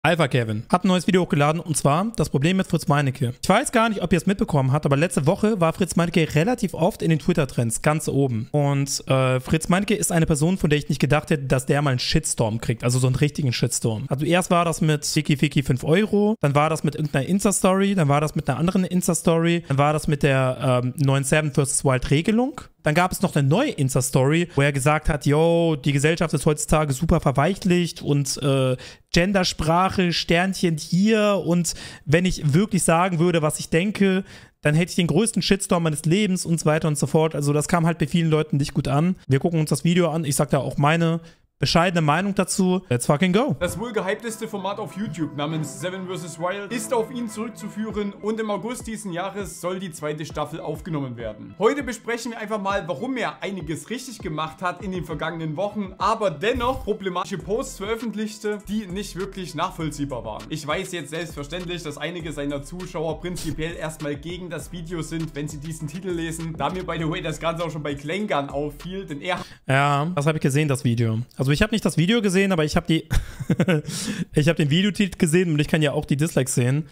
Alpha Kevin hat ein neues Video hochgeladen und zwar das Problem mit Fritz Meinecke. Ich weiß gar nicht, ob ihr es mitbekommen habt, aber letzte Woche war Fritz Meinecke relativ oft in den Twitter-Trends ganz oben. Und Fritz Meinecke ist eine Person, von der ich nicht gedacht hätte, dass der mal einen Shitstorm kriegt, also so einen richtigen Shitstorm. Also erst war das mit Ficky 5 Euro, dann war das mit irgendeiner Insta-Story, dann war das mit einer anderen Insta-Story, dann war das mit der neuen Seven vs. Wild Regelung. Dann gab es noch eine neue Insta-Story, wo er gesagt hat, yo, die Gesellschaft ist heutzutage super verweichlicht und Gendersprache, Sternchen hier und wenn ich wirklich sagen würde, was ich denke, dann hätte ich den größten Shitstorm meines Lebens und so weiter und so fort. Also das kam halt bei vielen Leuten nicht gut an. Wir gucken uns das Video an, ich sag da auch meine bescheidene Meinung dazu. Let's fucking go. Das wohl gehypteste Format auf YouTube namens Seven vs. Wild ist auf ihn zurückzuführen und im August diesen Jahres soll die zweite Staffel aufgenommen werden. Heute besprechen wir einfach mal, warum er einiges richtig gemacht hat in den vergangenen Wochen, aber dennoch problematische Posts veröffentlichte, die nicht wirklich nachvollziehbar waren. Ich weiß jetzt selbstverständlich, dass einige seiner Zuschauer prinzipiell erstmal gegen das Video sind, wenn sie diesen Titel lesen, da mir by the way das Ganze auch schon bei Klängern auffiel, denn er... Ja, das habe ich gesehen, das Video. Also ich habe nicht das Video gesehen, aber ich habe die ich habe den Videotitel gesehen und ich kann ja auch die Dislikes sehen.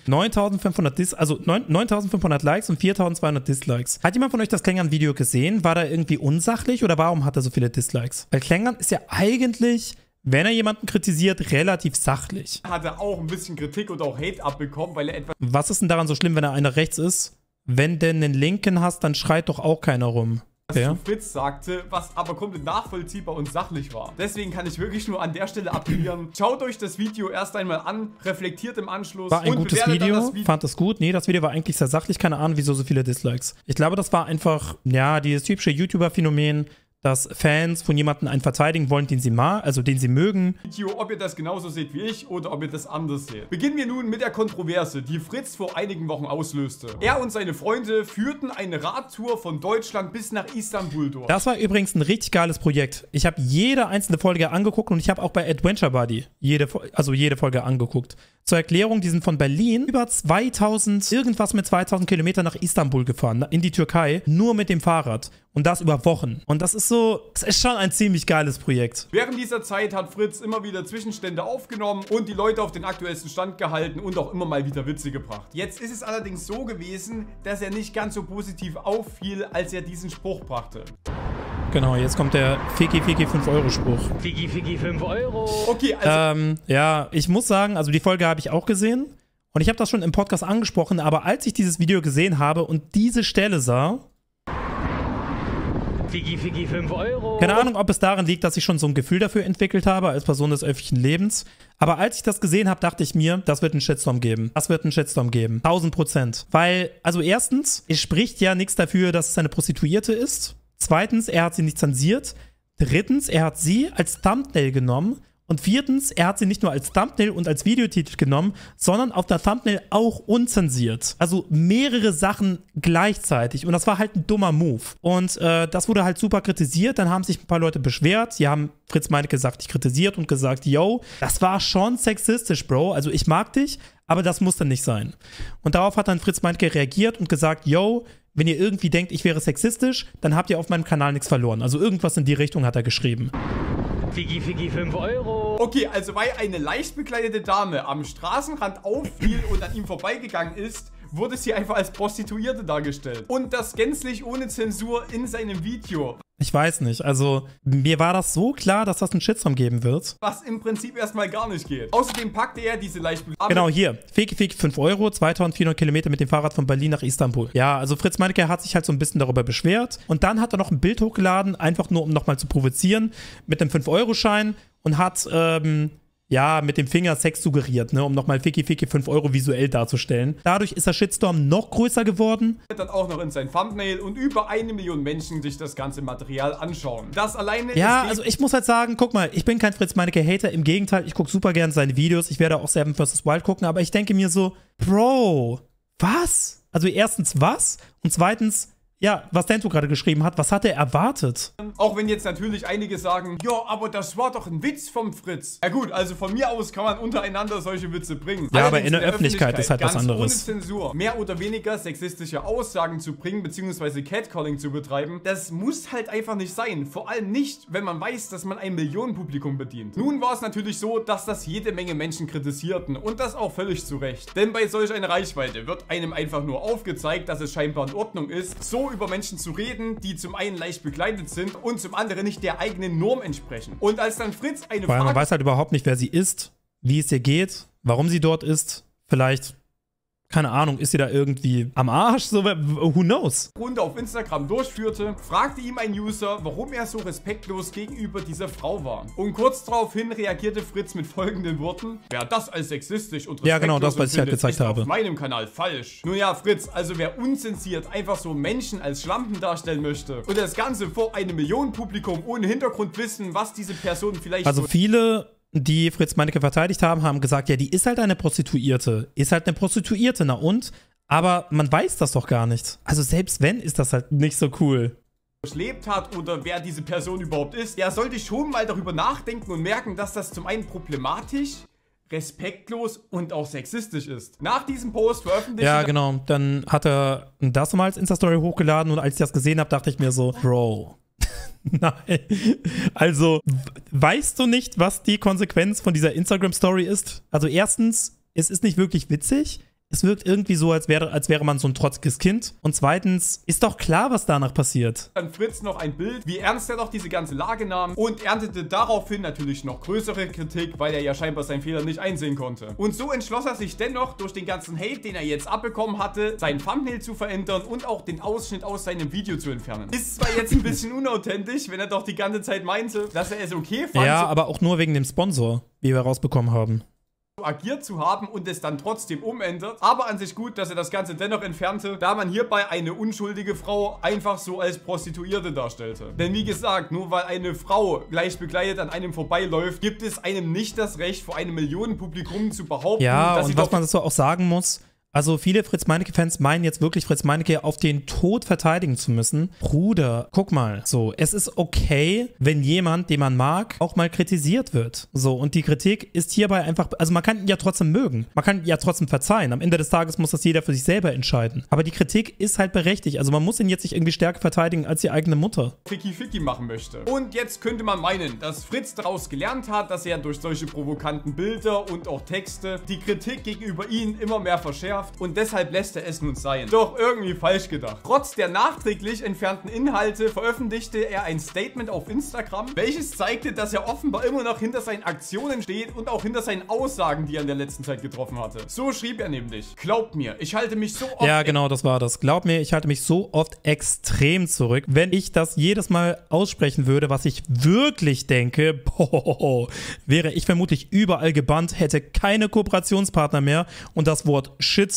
9500 Likes und 4200 Dislikes. Hat jemand von euch das Klängern-Video gesehen? War da irgendwie unsachlich oder warum hat er so viele Dislikes? Weil Klängern ist ja eigentlich, wenn er jemanden kritisiert, relativ sachlich. Hat er auch ein bisschen Kritik und auch Hate abbekommen, weil er etwas... Was ist denn daran so schlimm, wenn er einer rechts ist? Wenn du einen Linken hast, dann schreit doch auch keiner rum. Was zu Fritz sagte, was aber komplett nachvollziehbar und sachlich war. Deswegen kann ich wirklich nur an der Stelle appellieren. Schaut euch das Video erst einmal an, reflektiert im Anschluss. War ein gutes Video, fand es gut. Nee, das Video war eigentlich sehr sachlich, keine Ahnung, wieso so viele Dislikes. Ich glaube, das war einfach, ja, dieses typische YouTuber-Phänomen, dass Fans von jemandem einen verteidigen wollen, den sie den sie mögen. Ob ihr das genauso seht wie ich oder ob ihr das anders seht. Beginnen wir nun mit der Kontroverse, die Fritz vor einigen Wochen auslöste. Er und seine Freunde führten eine Radtour von Deutschland bis nach Istanbul durch. Das war übrigens ein richtig geiles Projekt. Ich habe jede einzelne Folge angeguckt und ich habe auch bei Adventure Buddy jede Folge angeguckt. Zur Erklärung, die sind von Berlin über 2000 Kilometer nach Istanbul gefahren, in die Türkei, nur mit dem Fahrrad. Und das über Wochen. Und das ist schon ein ziemlich geiles Projekt. Während dieser Zeit hat Fritz immer wieder Zwischenstände aufgenommen und die Leute auf den aktuellsten Stand gehalten und auch immer mal wieder Witze gebracht. Jetzt ist es allerdings so gewesen, dass er nicht ganz so positiv auffiel, als er diesen Spruch brachte. Genau, jetzt kommt der Ficky 5 Euro Spruch. Ficky 5 Euro. Okay, also... ja, ich muss sagen, also die Folge habe ich auch gesehen. Und ich habe das schon im Podcast angesprochen, aber als ich dieses Video gesehen habe und diese Stelle sah... Ficky 5 Euro. Keine Ahnung, ob es daran liegt, dass ich schon so ein Gefühl dafür entwickelt habe, als Person des öffentlichen Lebens. Aber als ich das gesehen habe, dachte ich mir, das wird einen Shitstorm geben. Das wird einen Shitstorm geben. 1000%. Weil, also erstens, es spricht ja nichts dafür, dass es eine Prostituierte ist. Zweitens, er hat sie nicht zensiert. Drittens, er hat sie als Thumbnail genommen. Und viertens, er hat sie nicht nur als Thumbnail und als Videotitel genommen, sondern auf der Thumbnail auch unzensiert. Also mehrere Sachen gleichzeitig. Und das war halt ein dummer Move. Und das wurde halt super kritisiert. Dann haben sich ein paar Leute beschwert. Die haben Fritz Meinecke sachlich kritisiert und gesagt, yo, das war schon sexistisch, Bro. Also ich mag dich, aber das muss dann nicht sein. Und darauf hat dann Fritz Meinecke reagiert und gesagt, yo, wenn ihr irgendwie denkt, ich wäre sexistisch, dann habt ihr auf meinem Kanal nichts verloren. Also irgendwas in die Richtung hat er geschrieben. Ficky 5 Euro. Okay, also weil eine leicht bekleidete Dame am Straßenrand auffiel und an ihm vorbeigegangen ist, wurde sie einfach als Prostituierte dargestellt. Und das gänzlich ohne Zensur in seinem Video. Ich weiß nicht, also mir war das so klar, dass das einen Shitstorm geben wird. Was im Prinzip erstmal gar nicht geht. Außerdem packte er diese leicht... Genau, hier, Ficky 5 Euro, 2400 Kilometer mit dem Fahrrad von Berlin nach Istanbul. Ja, also Fritz Meinecke hat sich halt so ein bisschen darüber beschwert. Und dann hat er noch ein Bild hochgeladen, einfach nur um nochmal zu provozieren, mit einem 5-Euro-Schein und hat, ja, mit dem Finger Sex suggeriert, ne, um nochmal Ficky 5 Euro visuell darzustellen. Dadurch ist der Shitstorm noch größer geworden. Dann auch noch in sein Thumbnail und über 1 Million Menschen sich das ganze Material anschauen. Das alleine ja, also ich muss halt sagen, guck mal, ich bin kein Fritz Meinecke-Hater, im Gegenteil, ich gucke super gerne seine Videos, ich werde auch Seven vs. Wild gucken, aber ich denke mir so, Bro, was? Also erstens was und zweitens, ja, was Dento gerade geschrieben hat, was hat er erwartet? Auch wenn jetzt natürlich einige sagen, ja, aber das war doch ein Witz vom Fritz. Ja gut, also von mir aus kann man untereinander solche Witze bringen. Ja, aber in der Öffentlichkeit ist halt was anderes. Ohne Zensur mehr oder weniger sexistische Aussagen zu bringen, beziehungsweise Catcalling zu betreiben, das muss halt einfach nicht sein. Vor allem nicht, wenn man weiß, dass man ein Millionenpublikum bedient. Nun war es natürlich so, dass das jede Menge Menschen kritisierten und das auch völlig zu Recht. Denn bei solch einer Reichweite wird einem einfach nur aufgezeigt, dass es scheinbar in Ordnung ist, so über Menschen zu reden, die zum einen leicht begleitet sind und zum anderen nicht der eigenen Norm entsprechen. Und als dann Fritz eine Weil Frage... man weiß halt überhaupt nicht, wer sie ist, wie es ihr geht, warum sie dort ist, vielleicht... Keine Ahnung, ist sie da irgendwie am Arsch? So, who knows? Runde auf Instagram durchführte, fragte ihm ein User, warum er so respektlos gegenüber dieser Frau war. Und kurz daraufhin reagierte Fritz mit folgenden Worten: Wer das als sexistisch und respektlos ja, genau, das, was ich halt gezeigt habe. Auf meinem Kanal falsch. Nun ja, Fritz, also wer unzensiert einfach so Menschen als Schlampen darstellen möchte und das Ganze vor einem Millionenpublikum ohne Hintergrundwissen, was diese Person vielleicht... Also viele... die Fritz Meinecke verteidigt haben, haben gesagt, ja, die ist halt eine Prostituierte. Ist halt eine Prostituierte, na und? Aber man weiß das doch gar nicht. Also selbst wenn, ist das halt nicht so cool. Durchlebt hat oder wer diese Person überhaupt ist, der sollte schon mal darüber nachdenken und merken, dass das zum einen problematisch, respektlos und auch sexistisch ist. Nach diesem Post veröffentlichte... Ja, genau. Dann hat er das nochmal als Insta-Story hochgeladen und als ich das gesehen habe, dachte ich mir so, Bro... Nein. Also, weißt du nicht, was die Konsequenz von dieser Instagram-Story ist? Also erstens, es ist nicht wirklich witzig. Es wirkt irgendwie so, als wäre man so ein trotziges Kind. Und zweitens, ist doch klar, was danach passiert. Dann Fritz noch ein Bild, wie ernst er doch diese ganze Lage nahm und erntete daraufhin natürlich noch größere Kritik, weil er ja scheinbar seinen Fehler nicht einsehen konnte. Und so entschloss er sich dennoch, durch den ganzen Hate, den er jetzt abbekommen hatte, sein Thumbnail zu verändern und auch den Ausschnitt aus seinem Video zu entfernen. Ist zwar jetzt ein bisschen unauthentisch, wenn er doch die ganze Zeit meinte, dass er es okay fand. Ja, aber auch nur wegen dem Sponsor, wie wir rausbekommen haben. Agiert zu haben und es dann trotzdem umändert. Aber an sich gut, dass er das Ganze dennoch entfernte, da man hierbei eine unschuldige Frau einfach so als Prostituierte darstellte. Denn wie gesagt, nur weil eine Frau gleich begleitet an einem vorbeiläuft, gibt es einem nicht das Recht, vor einem Millionenpublikum zu behaupten, ja, dass und was man dazu auch sagen muss, also viele Fritz Meinecke-Fans meinen jetzt wirklich, Fritz Meinecke auf den Tod verteidigen zu müssen. Bruder, guck mal, so, es ist okay, wenn jemand, den man mag, auch mal kritisiert wird. So, und die Kritik ist hierbei einfach, also man kann ihn ja trotzdem mögen, man kann ihn ja trotzdem verzeihen. Am Ende des Tages muss das jeder für sich selber entscheiden. Aber die Kritik ist halt berechtigt, also man muss ihn jetzt nicht irgendwie stärker verteidigen als die eigene Mutter. Ficky machen möchte. Und jetzt könnte man meinen, dass Fritz daraus gelernt hat, dass er durch solche provokanten Bilder und auch Texte die Kritik gegenüber ihm immer mehr verschärft. Und deshalb lässt er es nun sein. Doch irgendwie falsch gedacht. Trotz der nachträglich entfernten Inhalte veröffentlichte er ein Statement auf Instagram, welches zeigte, dass er offenbar immer noch hinter seinen Aktionen steht und auch hinter seinen Aussagen, die er in der letzten Zeit getroffen hatte. So schrieb er nämlich: Glaubt mir, ich halte mich so oft... Ja, genau, das war das. Glaub mir, ich halte mich so oft extrem zurück. Wenn ich das jedes Mal aussprechen würde, was ich wirklich denke, boah, wäre ich vermutlich überall gebannt, hätte keine Kooperationspartner mehr und das Wort Shitstorm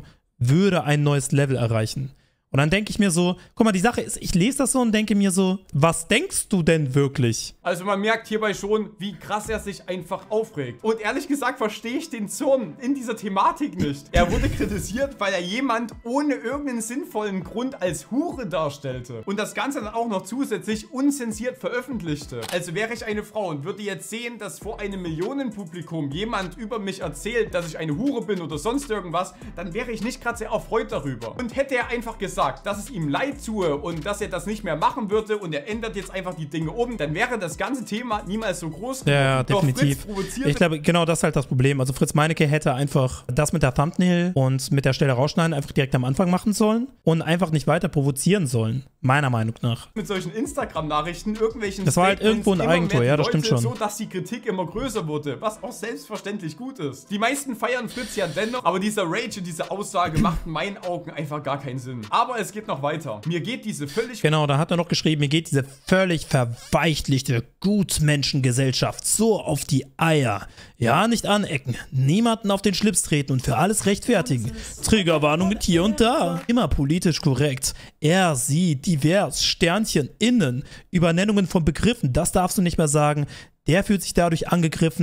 würde ein neues Level erreichen. Und dann denke ich mir so, guck mal, die Sache ist, ich lese das so und denke mir so, was denkst du denn wirklich? Also man merkt hierbei schon, wie krass er sich einfach aufregt. Und ehrlich gesagt verstehe ich den Zorn in dieser Thematik nicht. Er wurde kritisiert, weil er jemand ohne irgendeinen sinnvollen Grund als Hure darstellte. Und das Ganze dann auch noch zusätzlich unzensiert veröffentlichte. Also wäre ich eine Frau und würde jetzt sehen, dass vor einem Millionenpublikum jemand über mich erzählt, dass ich eine Hure bin oder sonst irgendwas, dann wäre ich nicht gerade sehr erfreut darüber. Und hätte er einfach gesagt, dass es ihm leid tue und dass er das nicht mehr machen würde und er ändert jetzt einfach die Dinge um, dann wäre das ganze Thema niemals so groß geworden. Ja, definitiv. Ich glaube, genau das ist halt das Problem. Also Fritz Meinecke hätte einfach das mit der Thumbnail und mit der Stelle rausschneiden einfach direkt am Anfang machen sollen und einfach nicht weiter provozieren sollen. Meiner Meinung nach. Mit solchen Instagram-Nachrichten, irgendwelchen das war halt irgendwo ein Eigentor, ja, das stimmt schon. So, dass die Kritik immer größer wurde, was auch selbstverständlich gut ist. Die meisten feiern Fritz ja dennoch, aber dieser Rage und diese Aussage macht in meinen Augen einfach gar keinen Sinn. Aber es geht noch weiter. Mir geht diese völlig... Genau, da hat er noch geschrieben, mir geht diese völlig verweichlichte Gutmenschengesellschaft so auf die Eier. Ja, nicht anecken, niemanden auf den Schlips treten und für alles rechtfertigen. Triggerwarnungen hier und da. Immer politisch korrekt. Er, sie, divers, Sternchen, innen. Übernennungen von Begriffen, das darfst du nicht mehr sagen. Der fühlt sich dadurch angegriffen.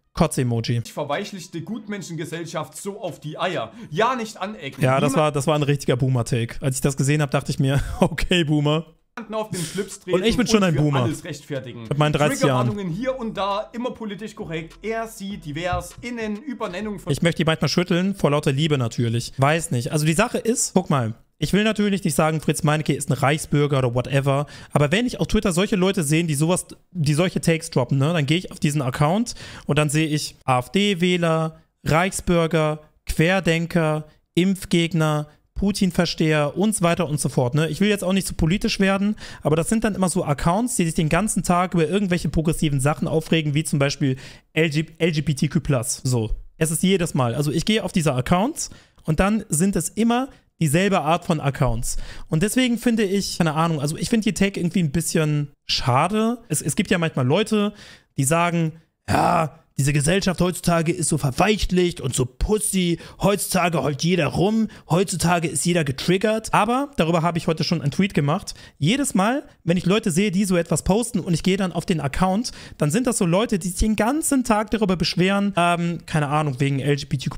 Kotz-Emoji. Verweichlichte Gutmenschengesellschaft so auf die Eier. Ja, nicht anecken. Ja, das war ein richtiger Boomer-Take. Als ich das gesehen habe, dachte ich mir, okay, Boomer. Auf den Schlips treten und ich bin schon ein Boomer. Alles rechtfertigen. Mit meinen 30 Jahren. Triggerwarnungen hier und da, immer politisch korrekt. Er, sie, divers, innen, Übernennung von... Ich möchte die manchmal schütteln, vor lauter Liebe natürlich. Weiß nicht. Also die Sache ist, guck mal, ich will natürlich nicht sagen, Fritz Meinecke ist ein Reichsbürger oder whatever, aber wenn ich auf Twitter solche Leute sehe, die solche Takes droppen, ne, dann gehe ich auf diesen Account und dann sehe ich AfD-Wähler, Reichsbürger, Querdenker, Impfgegner, Putin-Versteher und so weiter und so fort. Ne? Ich will jetzt auch nicht zu politisch werden, aber das sind dann immer so Accounts, die sich den ganzen Tag über irgendwelche progressiven Sachen aufregen, wie zum Beispiel LGBTQ+. So, es ist jedes Mal. Also ich gehe auf diese Accounts und dann sind es immer dieselbe Art von Accounts. Und deswegen finde ich, keine Ahnung, also ich finde die Take irgendwie ein bisschen schade. Es gibt ja manchmal Leute, die sagen, ja, diese Gesellschaft heutzutage ist so verweichlicht und so pussy. Heutzutage heult jeder rum. Heutzutage ist jeder getriggert. Aber, darüber habe ich heute schon einen Tweet gemacht, jedes Mal, wenn ich Leute sehe, die so etwas posten und ich gehe dann auf den Account, dann sind das so Leute, die sich den ganzen Tag darüber beschweren, keine Ahnung, wegen LGBTQ+,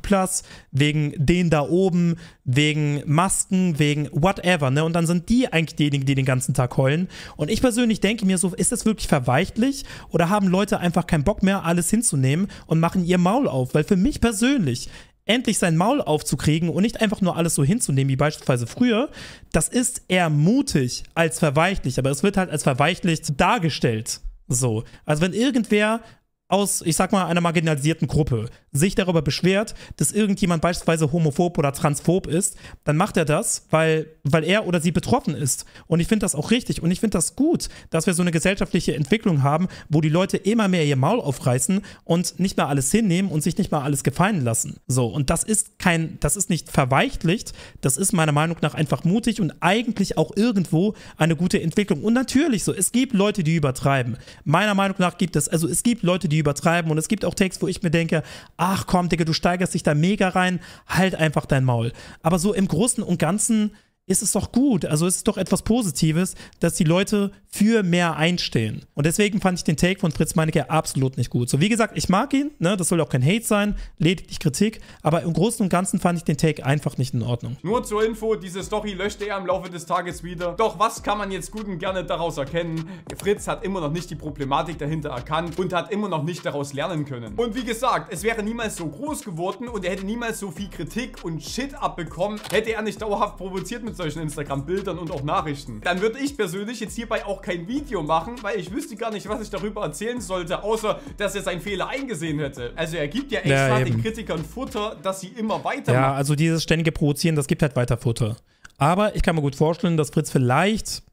wegen denen da oben, wegen Masken, wegen whatever, ne? Und dann sind die eigentlich diejenigen, die den ganzen Tag heulen. Und ich persönlich denke mir so, ist das wirklich verweichlich oder haben Leute einfach keinen Bock mehr, alles hinzunehmen und machen ihr Maul auf? Weil für mich persönlich, endlich sein Maul aufzukriegen und nicht einfach nur alles so hinzunehmen, wie beispielsweise früher, das ist eher mutig als verweichlich, aber es wird halt als verweichlicht dargestellt. So, also wenn irgendwer aus, ich sag mal, einer marginalisierten Gruppe sich darüber beschwert, dass irgendjemand beispielsweise homophob oder transphob ist, dann macht er das, weil er oder sie betroffen ist. Und ich finde das auch richtig und ich finde das gut, dass wir so eine gesellschaftliche Entwicklung haben, wo die Leute immer mehr ihr Maul aufreißen und nicht mehr alles hinnehmen und sich nicht mal alles gefallen lassen. So, und das ist nicht verweichlicht, das ist meiner Meinung nach einfach mutig und eigentlich auch irgendwo eine gute Entwicklung. Und natürlich so, es gibt Leute, die übertreiben. Meiner Meinung nach gibt es Leute, die übertreiben und es gibt auch Texte, wo ich mir denke, ach komm, Digga, du steigerst dich da mega rein, halt einfach dein Maul. Aber so im Großen und Ganzen ist es doch gut, also es ist doch etwas Positives, dass die Leute für mehr einstehen. Und deswegen fand ich den Take von Fritz Meinecke absolut nicht gut. So, wie gesagt, ich mag ihn, ne, das soll auch kein Hate sein, lediglich Kritik, aber im Großen und Ganzen fand ich den Take einfach nicht in Ordnung. Nur zur Info, diese Story löschte er im Laufe des Tages wieder. Doch was kann man jetzt gut und gerne daraus erkennen? Fritz hat immer noch nicht die Problematik dahinter erkannt und hat immer noch nicht daraus lernen können. Und wie gesagt, es wäre niemals so groß geworden und er hätte niemals so viel Kritik und Shit abbekommen, hätte er nicht dauerhaft provoziert mit solchen Instagram-Bildern und auch Nachrichten. Dann würde ich persönlich jetzt hierbei auch kein Video machen, weil ich wüsste gar nicht, was ich darüber erzählen sollte, außer, dass er seinen Fehler eingesehen hätte. Also er gibt ja extra den Kritikern Futter, dass sie immer weitermachen. Ja, also dieses ständige Provozieren, das gibt halt weiter Futter. Aber ich kann mir gut vorstellen, dass Fritz vielleicht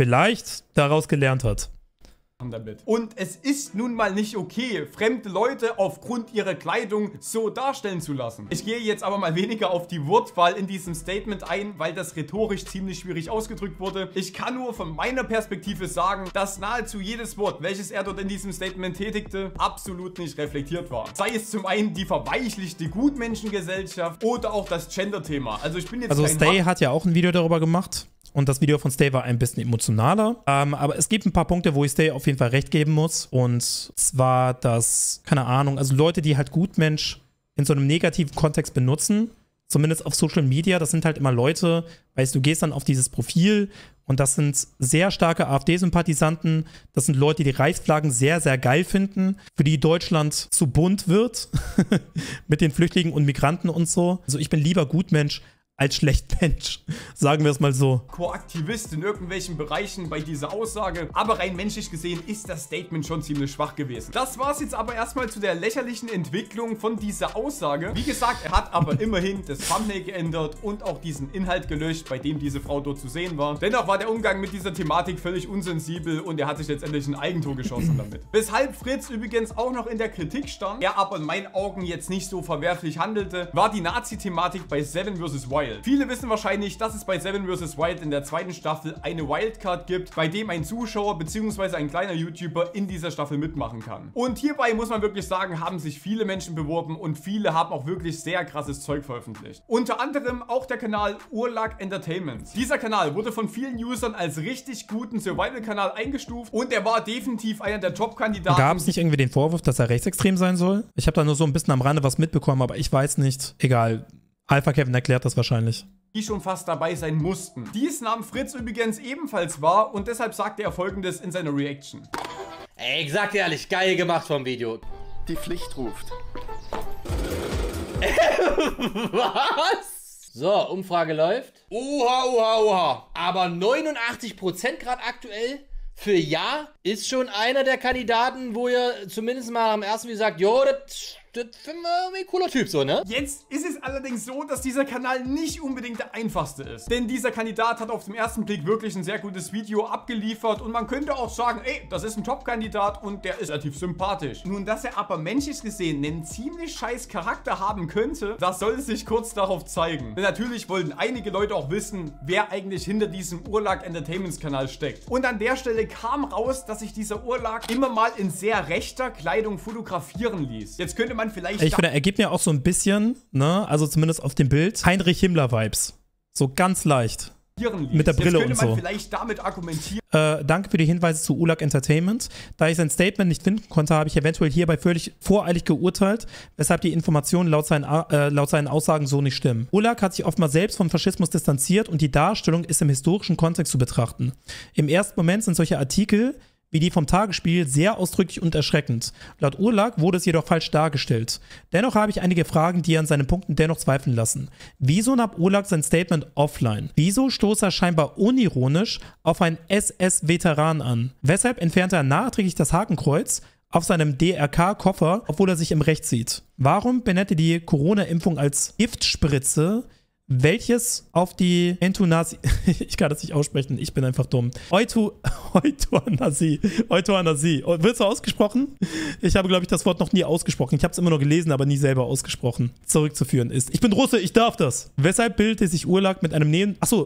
daraus gelernt hat. Damit. Und es ist nun mal nicht okay, fremde Leute aufgrund ihrer Kleidung so darstellen zu lassen. Ich gehe jetzt aber mal weniger auf die Wortwahl in diesem Statement ein, weil das rhetorisch ziemlich schwierig ausgedrückt wurde. Ich kann nur von meiner Perspektive sagen, dass nahezu jedes Wort, welches er dort in diesem Statement tätigte, absolut nicht reflektiert war. Sei es zum einen die verweichlichte Gutmenschengesellschaft oder auch das Gender-Thema. Also ich bin jetzt kein Stay hat ja auch ein Video darüber gemacht. Und das Video von Stay war ein bisschen emotionaler. Aber es gibt ein paar Punkte, wo ich Stay auf jeden Fall recht geben muss. Und zwar, dass, keine Ahnung, also Leute, die halt Gutmensch in so einem negativen Kontext benutzen, zumindest auf Social Media, das sind halt immer Leute, weißt du, gehst dann auf dieses Profil und das sind sehr starke AfD-Sympathisanten. Das sind Leute, die Reichsflaggen sehr, sehr geil finden, für die Deutschland zu bunt wird mit den Flüchtlingen und Migranten und so. Also ich bin lieber Gutmensch als Schlechtmensch, sagen wir es mal so. Koaktivist in irgendwelchen Bereichen bei dieser Aussage, aber rein menschlich gesehen ist das Statement schon ziemlich schwach gewesen. Das war es jetzt aber erstmal zu der lächerlichen Entwicklung von dieser Aussage. Wie gesagt, er hat aber immerhin das Thumbnail geändert und auch diesen Inhalt gelöscht, bei dem diese Frau dort zu sehen war. Dennoch war der Umgang mit dieser Thematik völlig unsensibel und er hat sich letztendlich ein Eigentor geschossen damit. Weshalb Fritz übrigens auch noch in der Kritik stand, er aber in meinen Augen jetzt nicht so verwerflich handelte, war die Nazi-Thematik bei Seven vs. Wild. Wild. Viele wissen wahrscheinlich, dass es bei Seven vs. Wild in der zweiten Staffel eine Wildcard gibt, bei dem ein Zuschauer bzw. ein kleiner YouTuber in dieser Staffel mitmachen kann. Und hierbei muss man wirklich sagen, haben sich viele Menschen beworben und viele haben auch wirklich sehr krasses Zeug veröffentlicht. Unter anderem auch der Kanal Urlag Entertainment. Dieser Kanal wurde von vielen Usern als richtig guten Survival-Kanal eingestuft und er war definitiv einer der Top-Kandidaten. Gab es nicht irgendwie den Vorwurf, dass er rechtsextrem sein soll? Ich habe da nur so ein bisschen am Rande was mitbekommen, aber ich weiß nicht. Egal. Alpha Kevin erklärt das wahrscheinlich. Die schon fast dabei sein mussten. Dies nahm Fritz übrigens ebenfalls wahr und deshalb sagte er Folgendes in seiner Reaction. Ey, ich sag dir ehrlich, geil gemacht vom Video. Die Pflicht ruft. Was? So, Umfrage läuft. Oha, oha, oha. Aber 89% gerade aktuell für Ja ist schon einer der Kandidaten, wo ihr zumindest mal am ersten Video sagt, jo, das finden wir irgendwie ein cooler Typ so, ne? Jetzt ist es allerdings so, dass dieser Kanal nicht unbedingt der einfachste ist. Denn dieser Kandidat hat auf den ersten Blick wirklich ein sehr gutes Video abgeliefert und man könnte auch sagen, ey, das ist ein Top-Kandidat und der ist relativ sympathisch. Nun, dass er aber menschlich gesehen einen ziemlich scheiß Charakter haben könnte, das sollte sich kurz darauf zeigen. Denn natürlich wollten einige Leute auch wissen, wer eigentlich hinter diesem Urlag Entertainments Kanal steckt. Und an der Stelle kam raus, dass sich dieser Urlag immer mal in sehr rechter Kleidung fotografieren ließ. Jetzt könnte man vielleicht... Ich finde, er gibt mir auch so ein bisschen, ne, also zumindest auf dem Bild, Heinrich Himmler-Vibes. So ganz leicht. Mit der Brille und so. Jetzt könnte man vielleicht damit argumentieren. Danke für die Hinweise zu Urlag Entertainment. Da ich sein Statement nicht finden konnte, habe ich eventuell hierbei völlig voreilig geurteilt, weshalb die Informationen laut seinen Aussagen so nicht stimmen. Urlag hat sich oftmals selbst vom Faschismus distanziert und die Darstellung ist im historischen Kontext zu betrachten. Im ersten Moment sind solche Artikel wie die vom Tagesspiegel sehr ausdrücklich und erschreckend. Laut Urlag wurde es jedoch falsch dargestellt. Dennoch habe ich einige Fragen, die an seinen Punkten dennoch zweifeln lassen. Wieso nahm Urlag sein Statement offline? Wieso stoß er scheinbar unironisch auf einen SS-Veteran an? Weshalb entfernte er nachträglich das Hakenkreuz auf seinem DRK-Koffer, obwohl er sich im Recht sieht? Warum benennt er die Corona-Impfung als Giftspritze, welches auf die ich kann das nicht aussprechen, ich bin einfach dumm. Euthanasie. Wird so ausgesprochen? Ich habe, glaube ich, das Wort noch nie ausgesprochen. Ich habe es immer nur gelesen, aber nie selber ausgesprochen. Zurückzuführen ist. Ich bin Russe, ich darf das. Weshalb bildete sich Urlag mit einem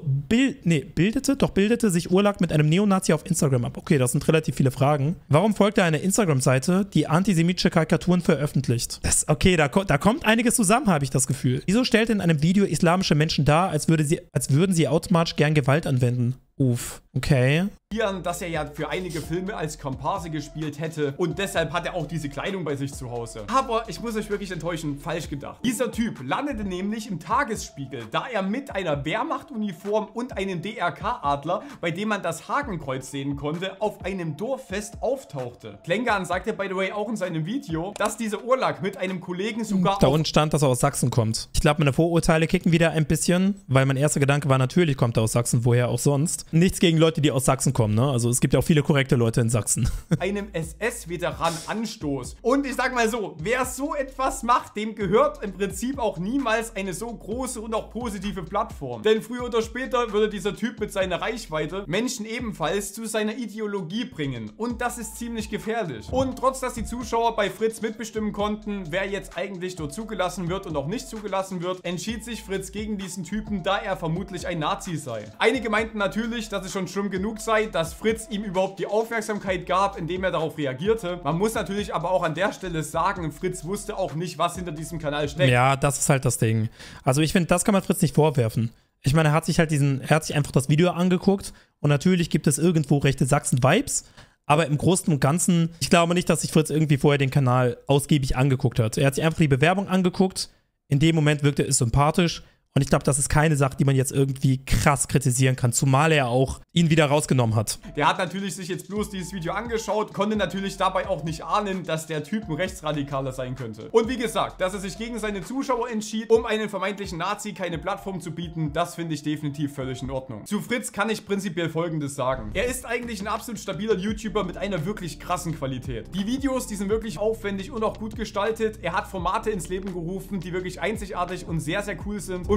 bildete sich Urlag mit einem Neonazi auf Instagram ab? Okay, das sind relativ viele Fragen. Warum folgt er einer Instagram-Seite, die antisemitische Karikaturen veröffentlicht? Okay, da kommt einiges zusammen, habe ich das Gefühl. Wieso stellt in einem Video islamische Menschen dar, als würden sie automatisch gern Gewalt anwenden? Uff, okay. Dass er ja für einige Filme als Komparse gespielt hätte und deshalb hat er auch diese Kleidung bei sich zu Hause. Aber ich muss euch wirklich enttäuschen, falsch gedacht. Dieser Typ landete nämlich im Tagesspiegel, da er mit einer Wehrmachtuniform und einem DRK-Adler, bei dem man das Hakenkreuz sehen konnte, auf einem Dorffest auftauchte. Klengan sagte by the way auch in seinem Video, dass dieser Urlag mit einem Kollegen sogar da unten stand, dass er aus Sachsen kommt. Ich glaube, meine Vorurteile kicken wieder ein bisschen, weil mein erster Gedanke war, natürlich kommt er aus Sachsen, woher auch sonst. Nichts gegen Leute, die aus Sachsen kommen, ne? Also es gibt ja auch viele korrekte Leute in Sachsen. Einem SS-Veteran Anstoß. Und ich sag mal so, wer so etwas macht, dem gehört im Prinzip auch niemals eine so große und auch positive Plattform. Denn früher oder später würde dieser Typ mit seiner Reichweite Menschen ebenfalls zu seiner Ideologie bringen. Und das ist ziemlich gefährlich. Und trotz, dass die Zuschauer bei Fritz mitbestimmen konnten, wer jetzt eigentlich dort zugelassen wird und auch nicht zugelassen wird, entschied sich Fritz gegen diesen Typen, da er vermutlich ein Nazi sei. Einige meinten natürlich, dass es schon schlimm genug sei, dass Fritz ihm überhaupt die Aufmerksamkeit gab, indem er darauf reagierte. Man muss natürlich aber auch an der Stelle sagen, Fritz wusste auch nicht, was hinter diesem Kanal steckt. Ja, das ist halt das Ding. Also ich finde, das kann man Fritz nicht vorwerfen. Ich meine, er hat sich einfach das Video angeguckt und natürlich gibt es irgendwo rechte Sachsen-Vibes, aber im Großen und Ganzen, ich glaube nicht, dass sich Fritz irgendwie vorher den Kanal ausgiebig angeguckt hat. Er hat sich einfach die Bewerbung angeguckt, in dem Moment wirkte es sympathisch. Und ich glaube, das ist keine Sache, die man jetzt irgendwie krass kritisieren kann, zumal er auch ihn wieder rausgenommen hat. Der hat natürlich sich jetzt bloß dieses Video angeschaut, konnte natürlich dabei auch nicht ahnen, dass der Typ ein Rechtsradikaler sein könnte. Und wie gesagt, dass er sich gegen seine Zuschauer entschied, um einen vermeintlichen Nazi keine Plattform zu bieten, das finde ich definitiv völlig in Ordnung. Zu Fritz kann ich prinzipiell Folgendes sagen. Er ist eigentlich ein absolut stabiler YouTuber mit einer wirklich krassen Qualität. Die Videos, die sind wirklich aufwendig und auch gut gestaltet. Er hat Formate ins Leben gerufen, die wirklich einzigartig und sehr, sehr cool sind. Und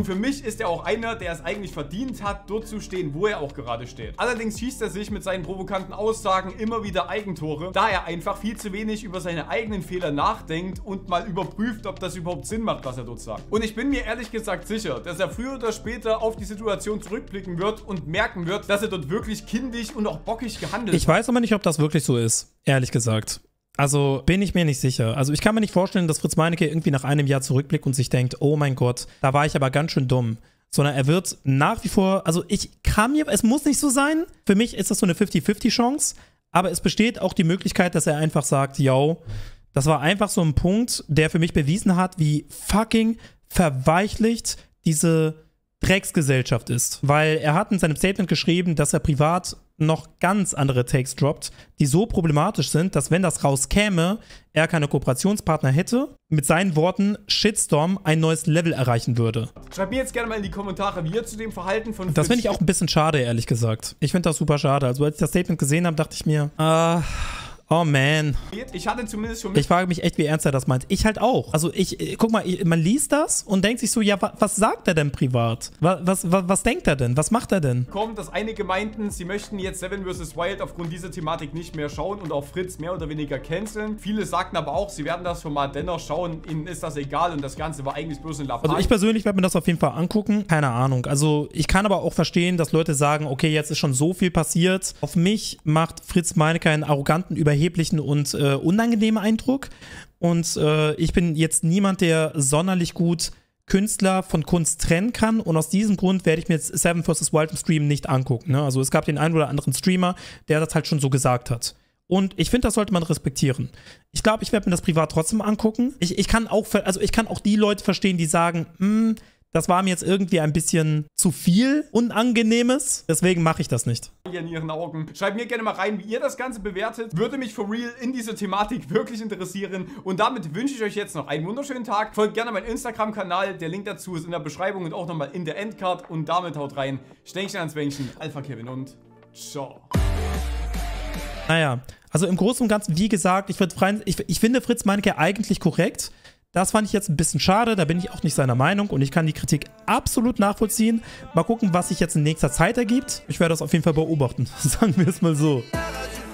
für mich ist er auch einer, der es eigentlich verdient hat, dort zu stehen, wo er auch gerade steht. Allerdings schießt er sich mit seinen provokanten Aussagen immer wieder Eigentore, da er einfach viel zu wenig über seine eigenen Fehler nachdenkt und mal überprüft, ob das überhaupt Sinn macht, was er dort sagt. Und ich bin mir ehrlich gesagt sicher, dass er früher oder später auf die Situation zurückblicken wird und merken wird, dass er dort wirklich kindisch und auch bockig gehandelt hat. Ich weiß aber nicht, ob das wirklich so ist, ehrlich gesagt. Also bin ich mir nicht sicher. Also ich kann mir nicht vorstellen, dass Fritz Meinecke irgendwie nach einem Jahr zurückblickt und sich denkt, oh mein Gott, da war ich aber ganz schön dumm. Sondern er wird nach wie vor, also es muss nicht so sein. Für mich ist das so eine 50-50 Chance. Aber es besteht auch die Möglichkeit, dass er einfach sagt, yo, das war einfach so ein Punkt, der für mich bewiesen hat, wie fucking verweichlicht diese Drecksgesellschaft ist. Weil er hat in seinem Statement geschrieben, dass er privat noch ganz andere Takes droppt, die so problematisch sind, dass wenn das rauskäme, er keine Kooperationspartner hätte, mit seinen Worten Shitstorm ein neues Level erreichen würde. Schreibt mir jetzt gerne mal in die Kommentare, wie ihr zu dem Verhalten von Fritz... Das finde ich auch ein bisschen schade, ehrlich gesagt. Ich finde das super schade. Also als ich das Statement gesehen habe, dachte ich mir, oh man. Ich hatte zumindest schon... Ich frage mich echt, wie ernst er das meint. Ich halt auch. Also guck mal, man liest das und denkt sich so, ja, was sagt er denn privat? Was denkt er denn? Was macht er denn? Kommt, dass einige meinten, sie möchten jetzt Seven vs. Wild aufgrund dieser Thematik nicht mehr schauen und auch Fritz mehr oder weniger canceln. Viele sagten aber auch, sie werden das Format dennoch schauen, ihnen ist das egal und das Ganze war eigentlich bloß ein Lappei. Also ich persönlich werde mir das auf jeden Fall angucken. Keine Ahnung. Also ich kann aber auch verstehen, dass Leute sagen, okay, jetzt ist schon so viel passiert. Auf mich macht Fritz Meinecke einen arroganten, überheblichen und unangenehmen Eindruck. Und ich bin jetzt niemand, der sonderlich gut Künstler von Kunst trennen kann. Und aus diesem Grund werde ich mir jetzt Seven vs. Wild im Stream nicht angucken. Ne? Also es gab den einen oder anderen Streamer, der das halt schon so gesagt hat. Und ich finde, das sollte man respektieren. Ich glaube, ich werde mir das privat trotzdem angucken. Ich kann auch die Leute verstehen, die sagen, das war mir jetzt irgendwie ein bisschen zu viel Unangenehmes. Deswegen mache ich das nicht. In ihren Augen. Schreibt mir gerne mal rein, wie ihr das Ganze bewertet. Würde mich for real in dieser Thematik wirklich interessieren. Und damit wünsche ich euch jetzt noch einen wunderschönen Tag. Folgt gerne meinem Instagram-Kanal. Der Link dazu ist in der Beschreibung und auch nochmal in der Endcard. Und damit haut rein. Stänkchen ans Bänkchen. Alpha Kevin und ciao. Naja, also im Großen und Ganzen, wie gesagt, ich finde Fritz Meinecke eigentlich korrekt. Das fand ich jetzt ein bisschen schade, da bin ich auch nicht seiner Meinung und ich kann die Kritik absolut nachvollziehen. Mal gucken, was sich jetzt in nächster Zeit ergibt. Ich werde das auf jeden Fall beobachten, sagen wir es mal so.